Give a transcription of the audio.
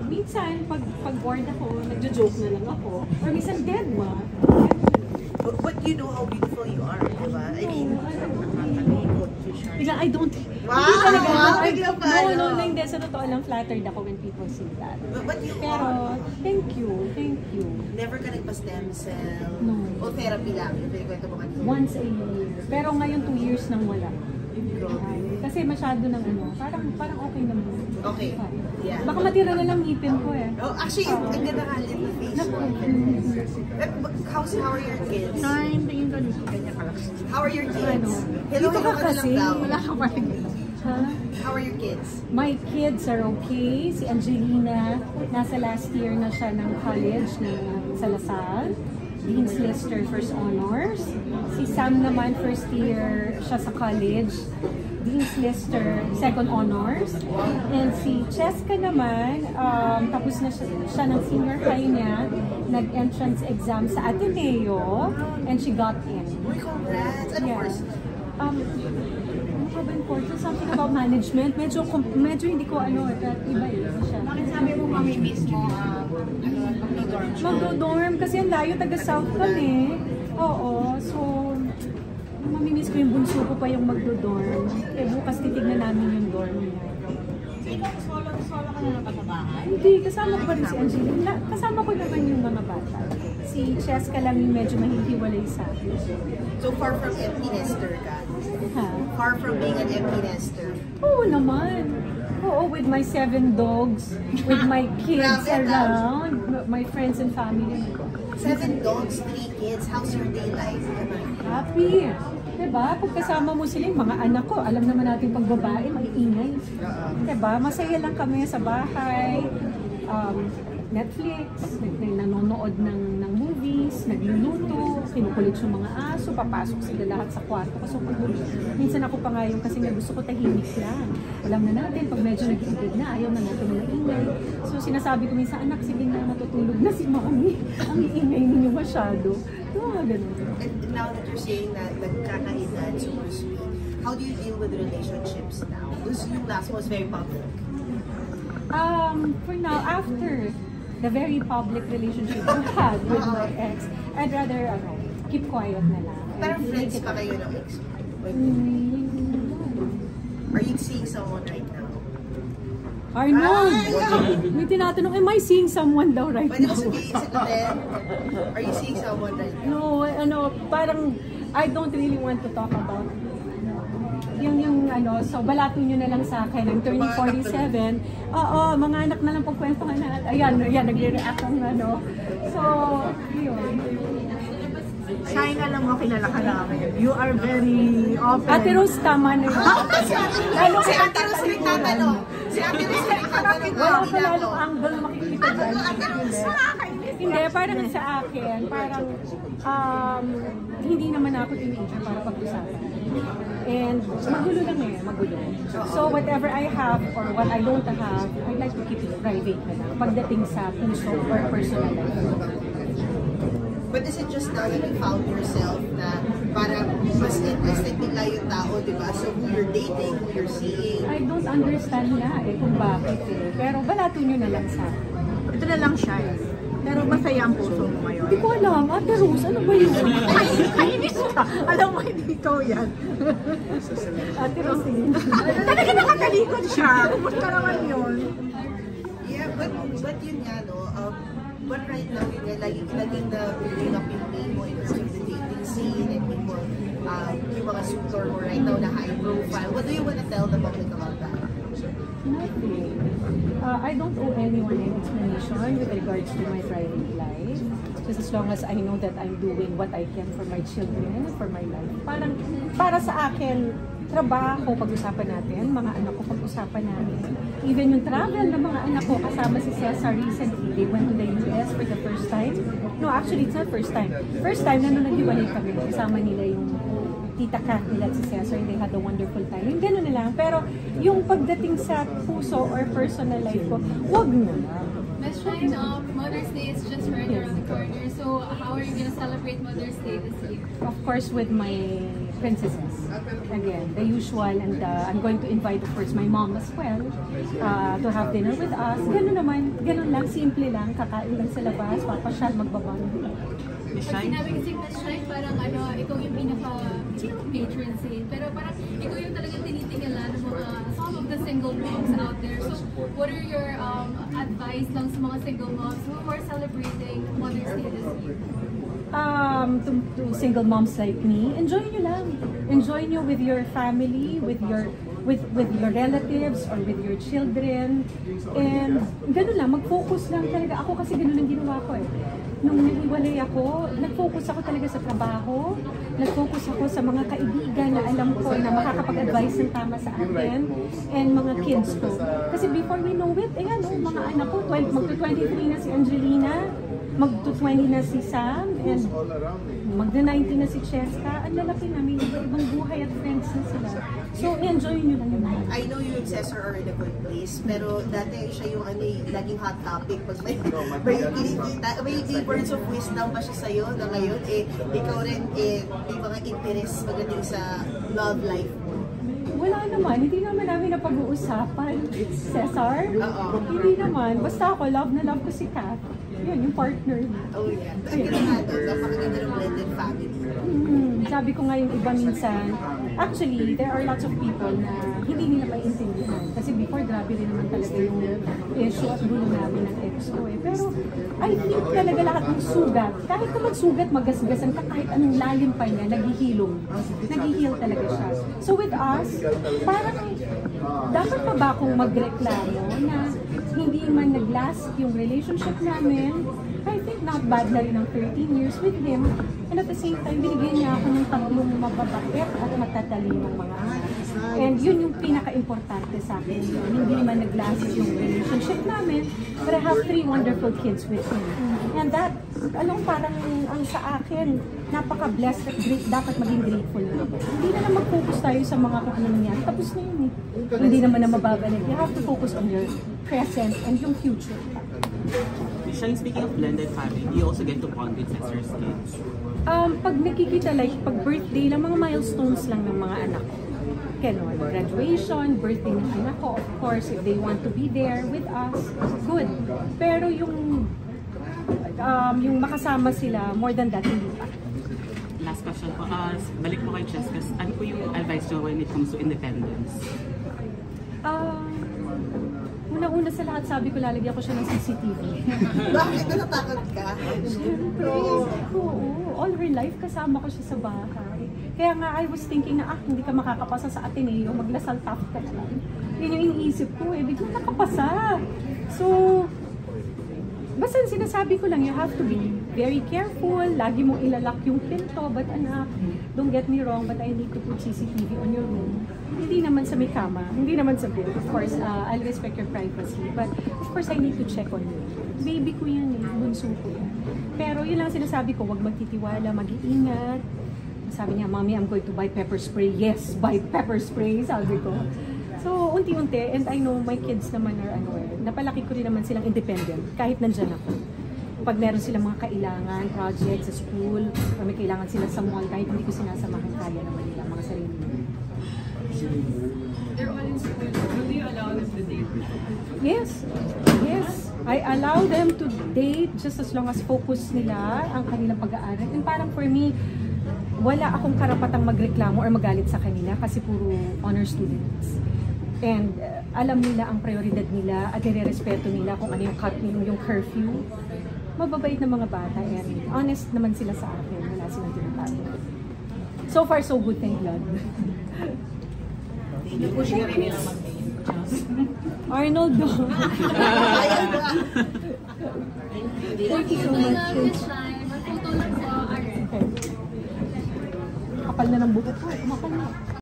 minsan, pag bored ako, nagjo-joke na lang ako. Or minsan, dead ma. But you know how beautiful you are, di ba? I mean, I don't. Wow! No, hindi. Sa totoo lang, flattered ako when people say that. But you Pero, thank you. never ka nagpa-stem cell? No. O therapy lang? Yung pinikwento mo kanina? Once a year. Pero ngayon, 2 years nang wala. Kasi masyado ng parang okay naman. Okay. Yeah. Baka matira na lang ngipin ko eh. Oh, actually, ang ganda nga din ng face mo. How are your kids? Tingin ko dito, ganyan ka lang. How are your kids? Hello, Dito ka hello ka na kasi. lang daw. Wala ka pa rin. How are your kids? My kids are okay. Si Angelina, nasa last year na siya ng college sa Lasal. Dean's Lister First Honors. Si Sam naman, first year siya sa college. Dean's Lister Second Honors. And si Cheska naman, tapos na siya ng senior high niya. Nag-entrance exam sa Ateneo. And she got in. Uy, congrats! Ano course? Something about management. Medyo hindi ko that iba siya. Bakit sabi mo mamimiss mo Magdo-dorm kasi ang layo, taga-south kami. Oo, so mamimiss ko yung bunso ko pa yung magdo-dorm. Eh bukas titignan namin yung dorm niya. Solo ka na lang sa bahay? Hindi, kasama ko pa rin si Angelina. Kasama ko naman yung mga bata. Si Cheska lang yung medyo mahihiwalay sa akin. So far from empty nester ka? Ha? Far from being an empty nester? Oo naman. Oo, with my 7 dogs, with my kids around, my friends and family. 7 dogs, 3 kids, how's your day life? Happy. Diba? Pag kasama mo sila, yung mga anak ko, alam naman natin pag babae, mag-iingay. Diba? Masaya lang kami sa bahay. Netflix, nanonood ng movies, nagluluto, kinukulit yung mga aso, papasok sila lahat sa kwarto. Kasi minsan ako pa nga yung kasi nga gusto ko tahimik lang. Alam na natin, pag medyo nag-iigid na, ayaw na natin na maingay. So sinasabi ko minsan, anak, sige na, matutulog na si mami. Ang iingay ninyo masyado. Ganun. And now that you're saying na nagkakaedad, super sweet, how do you deal with relationships now? Because yung last was very public. For now, after the very public relationship I had with my ex, I'd rather keep quiet na lang. Pero friends pa kayo ng ex? Are you seeing someone right now? Arnold! May tinatanong, am I seeing someone daw right Pwede now? mo sabihin sa Glenn? Are you seeing someone right now? No, parang I don't really want to talk about yung so balato nyo na lang sa akin, I'm turning 47. Oo, mga anak na lang pagkwentuhan na. Ayan, nagre-react ang So, yun. Shine na lang mo, kilala ka namin. You are very open. Ate Rose, tama na yun. Si Ate Rose nagtatanong. Si Ate Rose nagtatanong. Wala pa lalong angle makikita dyan. Hindi, parang sa akin, parang hindi naman ako teenager para pag-usapan. And magulo lang magulo. So whatever I have or what I don't have, I'd like to keep it private na lang. Pagdating sa puso or personal life. But is it just now that you found yourself na parang mas interested nila yung tao, di ba? So who you're dating, who you're seeing? I don't understand na kung bakit Pero balato nyo na lang sa akin. Ito na lang siya Pero masaya ang puso mo ngayon. Hindi ko alam. Ate Rose, ano ba yun? Kainis ka! Alam mo, hindi ikaw yan. Ate Rose, Talaga nakatalikod siya. Kumusta naman yun? Yeah, but yun nga, but right now, yun nga, laging na bring up yung name mo in terms of the dating scene and people, yung mga suitor mo right now na high profile. What do you want to tell the public about that? Nothing. I don't owe anyone any explanation with regards to my private life. Just as long as I know that I'm doing what I can for my children, for my life. Parang, para sa akin, trabaho, pag-usapan natin, mga anak ko, pag-usapan namin. Even yung travel ng mga anak ko, kasama si Cesar recently, they went to the US for the first time. No, actually, it's not first time. First time na nung naghiwalay kami, kasama nila yung Tita Kat nila si Cesar, they had a wonderful time. Yung gano'n na lang. Pero yung pagdating sa puso or personal life ko, wag na. Miss Shine, Mother's Day is just right around the corner. So how are you going to celebrate Mother's Day this year? Of course, with my princesses. Again, the usual, and I'm going to invite, of course, my mom as well to have dinner with us. Ganun lang, simple lang, kakain lang sa labas, papasyal, magbabang. Pag sinabi kasi Miss Shine, parang ikaw yung patron saint, pero parang ikaw yung talagang tinitingala ng mga some of the single moms out there. So, what are your advice lang sa mga single moms who are celebrating Mother's Day this year? To single moms like me, enjoy nyo lang. Enjoy nyo with your family, with your relatives or with your children. And gano'n lang, mag-focus lang talaga. Ako kasi gano'n ang ginawa ko eh. Nung naghiwalay ako, nag-focus ako talaga sa trabaho, nag-focus ako sa mga kaibigan na alam ko na makakapag-advise ng tama sa akin, and mga kids ko. Kasi before we know it, mga anak ko, magto-23 na si Angelina, magto-20 na si Sam, and magda-19 na si Cheska. Ang lalaki namin, ibang buhay at friends na sila. So, enjoy nyo lang naman. I know you and Cesar are in a good place, pero dati siya yung laging hot topic pag may words of wisdom ba siya sa'yo na ngayon, ikaw rin, may mga interest pagdating sa love life mo? Wala naman, hindi naman namin napag-uusapan. Cesar? Hindi naman. Basta ako, love na love ko si Kat. Yun, yung partner. Oh yeah. Ang ganda napakaganda ng blended family. Sabi ko nga yung iba minsan, actually, there are lots of people na hindi nila maiintindihan. Kasi before, grabe rin naman talaga yung issue at gulo namin ng ex ko eh. Pero, I think talaga lahat ng sugat, kahit na magsugat, magasgasan ka, kahit anong lalim pa niya, naghihilom. Naghihil talaga siya. So with us, parang, dapat pa ba akong magreklamo na hindi man nag-last yung relationship namin? I think not bad na rin ang 13 years with him. And at the same time, binigyan niya ako ng 3 mababait at matatalinong mga anak. And yun yung pinaka-importante sa akin. Hindi man nag-last yung relationship namin, but I have 3 wonderful kids with him. And that, parang ang sa akin, napaka-blessed at great, dapat maging grateful na. Hindi na mag-focus tayo sa mga kung ano nangyari. Tapos na yun eh. Hindi naman na mababalik. You have to focus on your present and yung future. Shine, speaking of blended family, do you also get to bond with Cesar's kids? Pag nakikita, like, pag birthday lang, mga milestones lang ng mga anak ko. Ganon, graduation, birthday ng anak ko, of course, if they want to be there with us, good. Pero yung makasama sila, more than that, hindi pa. Last question po, balik po kay Cheska, ano po yung advice nyo when it comes to independence? Una-una sa lahat, sabi ko, lalagyan ko siya ng CCTV. Bakit? Natatakot ka? Siyempre, oo. All her life, kasama ko siya sa bahay. Kaya nga, I was thinking na, hindi ka makakapasa sa Ateneo, maglasal top ka na lang. Yun yung iniisip ko, biglang nakapasa. So, basta sinasabi ko lang, you have to be very careful, lagi mong ilalak yung pinto, but anak, don't get me wrong, but I need to put CCTV on your room. Hindi naman sa may kama, hindi naman sa bed. Of course, I'll respect your privacy, but of course, I need to check on you. Baby ko yan bunso ko yan. Pero yun lang sinasabi ko, huwag magtitiwala, mag-iingat. Sabi niya, Mommy, I'm going to buy pepper spray. Yes, buy pepper spray, sabi ko. So, unti-unti, and I know my kids naman are napalaki ko rin naman silang independent, kahit nandyan ako. Pag meron silang mga kailangan, project sa school, or may kailangan sila sa mall, kahit hindi ko sinasamahan, kaya naman nila mga sarili nila. They're all in school. Will you allow them to date? Yes. I allow them to date just as long as focus nila ang kanilang pag-aaral. And parang for me, wala akong karapatang magreklamo or magalit sa kanila kasi puro honor students. And alam nila ang prioridad nila at nire-respeto nila kung ano yung curfew. Mababait na mga bata and honest naman sila sa akin. Wala silang tinatago. So far, so good, thank God. Arnoldo. Thank you so much. Miss Shine, magphoto lang po. Okay. Kapal na ng buto ko. Kumakal na.